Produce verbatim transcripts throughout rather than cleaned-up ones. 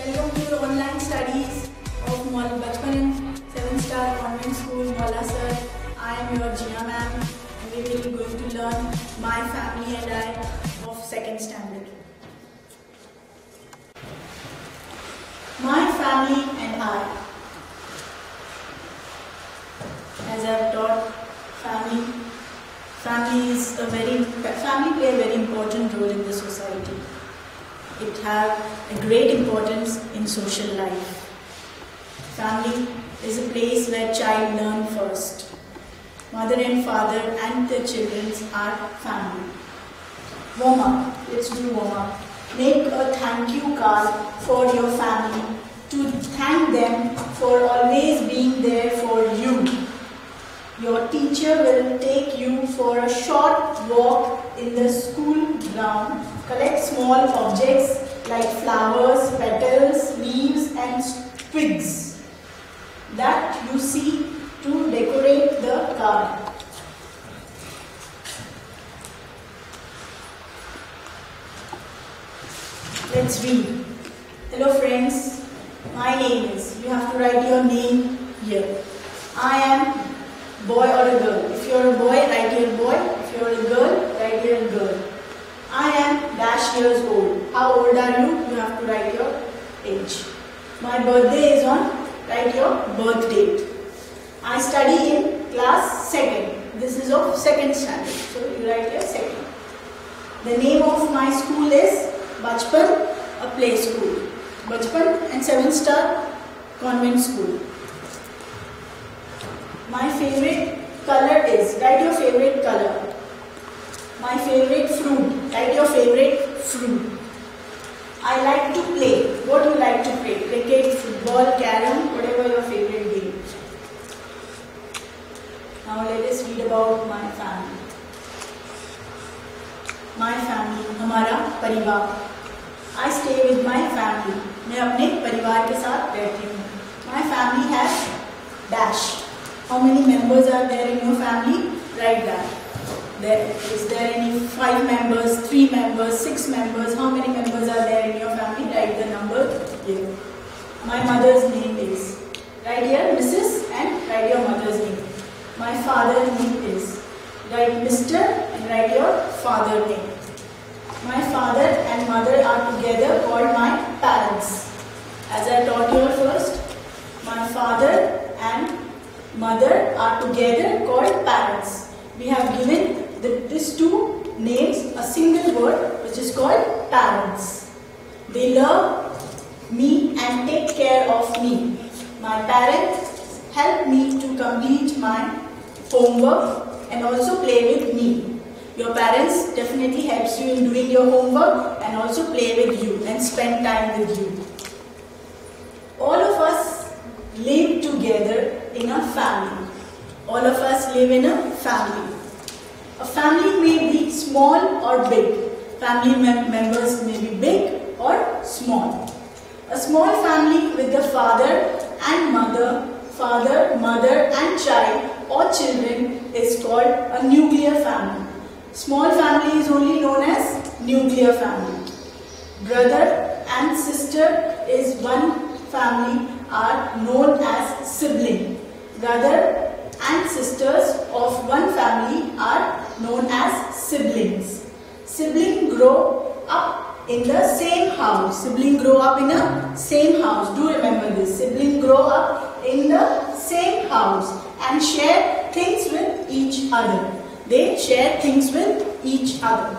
Welcome to the online studies of Bachpan and seven star Convent School, Molasar. I am your Jia ma'am and we will be going to learn My Family and I of second standard. My Family and I. As I have taught, family, family is a very family play a very important role in the society. It has a great importance in social life. Family is a place where child learn first. Mother and father and the children are family. Warm up. Let's do warm up. Make a thank you card for your family to thank them for always being there for you. Your teacher will take you for a short walk in the school ground. Collect small objects like flowers, petals, leaves and twigs that you see to decorate the card. Let's read. Hello friends, my name is, you have to write your name here. I am boy or a girl. If you are a boy, write here boy. If you are a girl, write here girl. I am dash years old. How old are you? You have to write your age. My birthday is on, write your birth date. I study in class second. This is of second standard. So you write here second. The name of my school is Bachpan, a play school. Bachpan and seven star Convent School. My favorite color is, write your favorite color. My favorite fruit, write your favorite fruit. I like to play. What do you like to play? Cricket, football, carom, whatever your favorite game. Now let us read about my family. My family, हमारा परिवार. I stay with my family. मैं अपने परिवार के साथ रहती हूँ. My family has dash. How many members are there in your family? Write that. There, is there any five members, three members, six members? How many members are there in your family? Write the number here. My mother's name is. Write here Missus and write your mother's name. My father's name is. Write Mister and write your father's name. My father and mother are together called my parents. As I taught you first, my father and mother are together called parents. We have given the, these two names a single word which is called parents. They love me and take care of me. My parents help me to complete my homework and also play with me. Your parents definitely helps you in doing your homework and also play with you and spend time with you. All of us live together in a family. All of us live in a family. A family may be small or big. Family mem members may be big or small. A small family with the father and mother, father, mother and child or children is called a nuclear family. Small family is only known as nuclear family. Brother and sister is one family are known as sibling. Brother and sisters of one family are known as siblings. Siblings grow up in the same house. Siblings grow up in the same house. Do remember this. Siblings grow up in the same house and share things with each other. They share things with each other.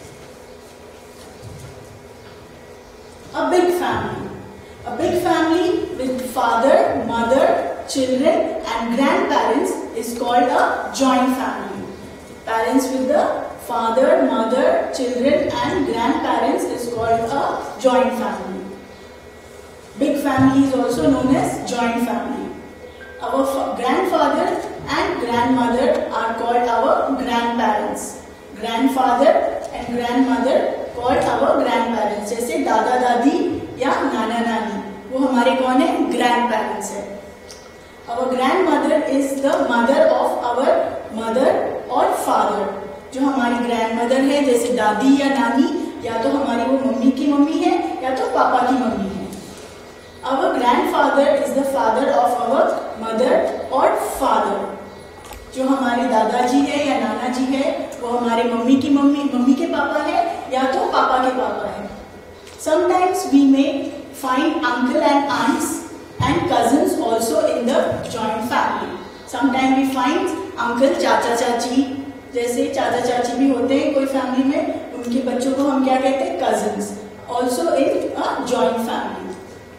A big family. A big family with father, mother, children and grandparents is called a joint family. Parents with the father, mother, children and grandparents is called a joint family. Big family is also known as joint family. Our grandfather and grandmother are called our grandparents. Grandfather and grandmother called our grandparents. जैसे दादा दादी या नाना नानी, वो हमारे कौन है? Grandparents है. Our grandmother is the mother of our mother or father. जो हमारी grandmother है जैसे दादी या नानी, या तो हमारी वो मम्मी की मम्मी है या तो पापा की मम्मी है. वो हमारे मम्मी की मम्मी मम्मी के पापा है या तो पापा के पापा है. Sometimes we may find uncle and aunts and cousins also in the joint family. Sometimes we find uncle, चाचा चाची, जैसे चाचा चाची भी होते हैं कोई फैमिली में, उनके बच्चों को हम क्या कहते हैं, cousins. Also in a joint family.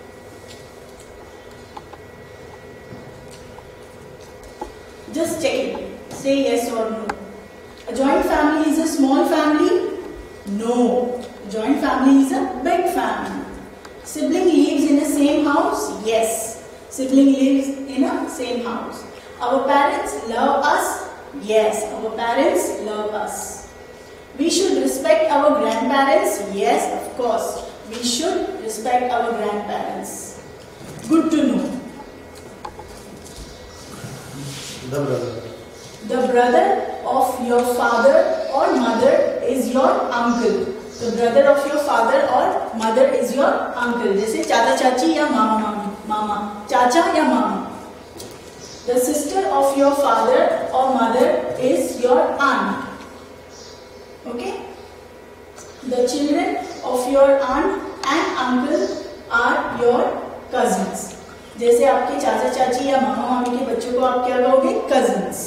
Just check it. Say yes or no. A joint family is a small family? No. A joint family is a big family. Sibling lives in the same house? Yes. Sibling lives in a same house. Our parents love us? Yes. Our parents love us. We should respect our grandparents? Yes, of course. We should respect our grandparents. Good to know. The brother. The brother of your father or mother is your uncle. The brother of your father or mother is your uncle. जैसे चाचा चाची या मामा मामी, मामा चाचा या मामा. The sister of your father or mother is your aunt. Okay. The children of your aunt and uncle are your cousins. जैसे आपके चाचा चाची या मामा मामी के बच्चों को आप क्या कहोगे, cousins.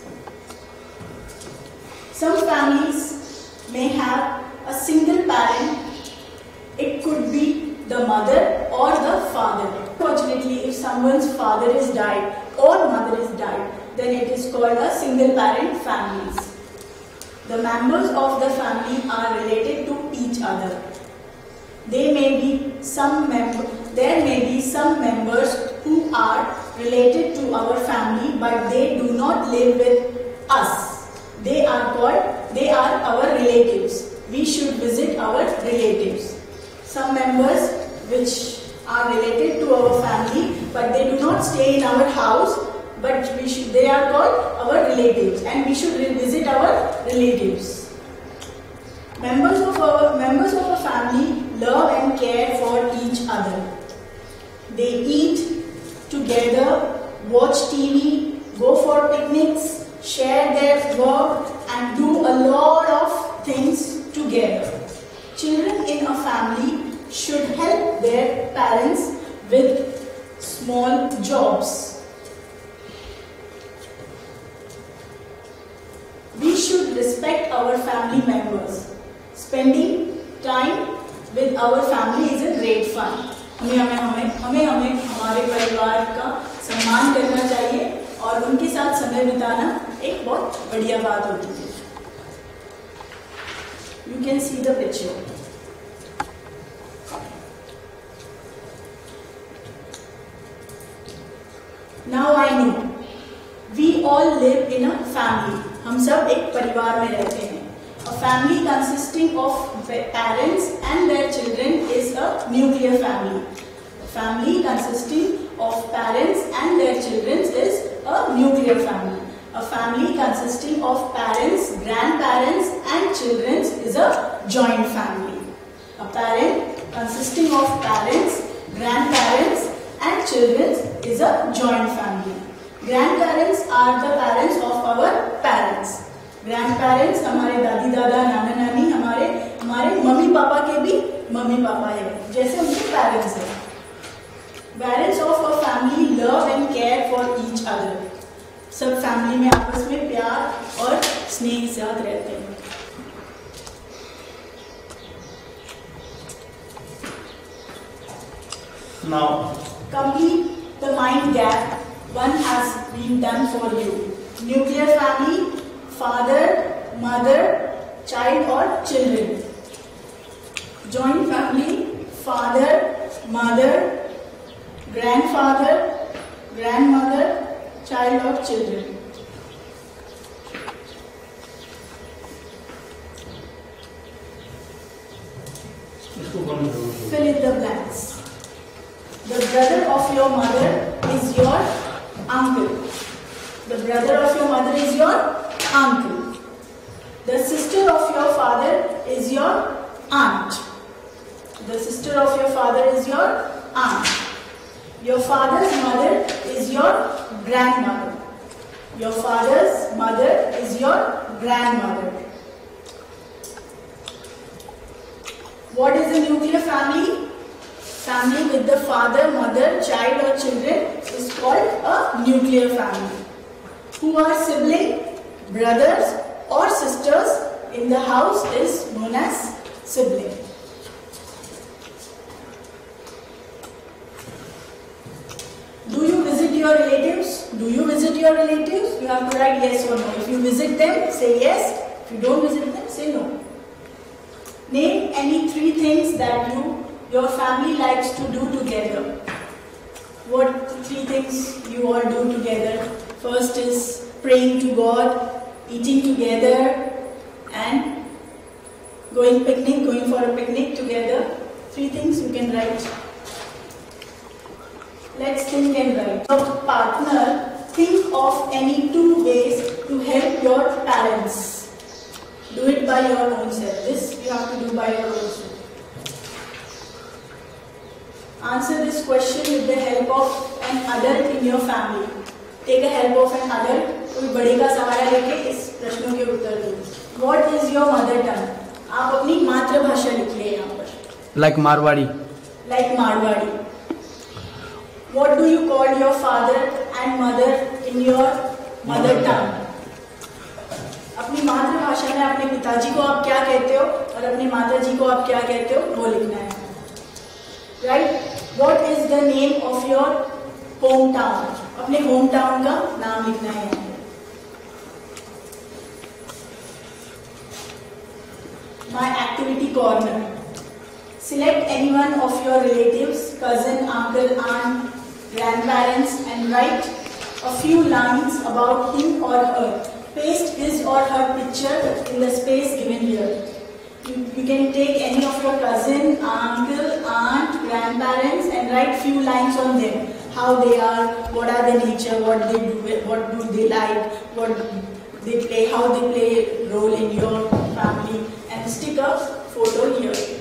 Some families may have a single parent. It could be the mother or the father. Fortunately, if someone's father is died or mother is died, then it is called a single parent families. The members of the family are related to each other. There may be some member, there may be some members who are related to our family, but they do not live with us. They are called, they are our relatives. We should visit our relatives. Some members which are related to our family, but they do not stay in our house, but we should, they are called our relatives, and we should visit our relatives. Members of our members of a family love and care for each other. They eat together, watch T V, go for picnics, share their work, and do a lot of things together. Children in a family should help their parents with small jobs. We should respect our family members. Spending time with our family is a great fun. हमें हमें हमें हमें हमें हमारे परिवार का सम्मान करना चाहिए और उनके साथ समय बिताना एक बहुत बढ़िया बात होती है. You can see the picture. Now I know. We all live in a family. हम सब एक परिवार में रहते हैं. A family consisting of parents and their children is a nuclear family. A family consisting of parents and their children is a nuclear family. A family consisting of parents, grandparents and children is a joint family. A parent consisting of parents, grandparents and children is a joint family. Grandparents are the parents of our parents. Grandparents हमारे दादी दादा नाना नानी हमारे हमारे mummy papa के भी mummy papa है, जैसे उनके पेरेंट्स हैं. Parents of a family love and care for each other. सब फैमिली में आपस में प्यार और स्नेह के साथ रहते हैं. Now, complete the mind gap. One has been done for you. Nuclear family, father, mother, child or children. Joint family, father, mother, grandfather, grandmother, child or children. Fill in the blanks. The brother of your mother is your uncle. The brother of your mother is your uncle. The sister of your father is your aunt. The sister of your father is your aunt. Your father's mother is your grandmother. Your father's mother is your grandmother. What is a nuclear family? Family with the father, mother, child or children is called a nuclear family. Who are siblings, brothers or sisters in the house is known as sibling. Do you visit your relatives? Do you visit your relatives? You have to write yes or no. If you visit them, say yes. If you don't visit them, say no. Name any three things that you, your family likes to do together. What three things you all do together? First is praying to God, eating together, and going picnic, going for a picnic together. Three things you can write. Let's think and write. Your partner, think of any two ways to help your parents. Do it by your own self. This you have to do by your own self. Answer this question with the help of an adult in your family. Take the help of an adult. कोई बड़े का सहारा लेके इस प्रश्नों के उत्तर दो. What is your mother tongue? आप अपनी मातृभाषा लिखिए यहाँ पर. Like Marwari. Like Marwari. What do you call your father and mother in your mother tongue? अपनी मातृभाषा में अपने पिताजी को आप क्या कहते हो और अपनी माताजी को आप क्या कहते हो वो लिखना है. Right? What is the name of your hometown? अपने होम टाउन का नाम लिखना है. My activity corner. Select any one of your relatives, cousin, uncle, aunt, grandparents and write a few lines about him or her. Paste his or her picture in the space given here. You, you can take any of your cousin, uncle, aunt, grandparents and write few lines on them. How they are, what are the nature, what they do, what do they like, what they play, how they play role in your family, and stick a photo here.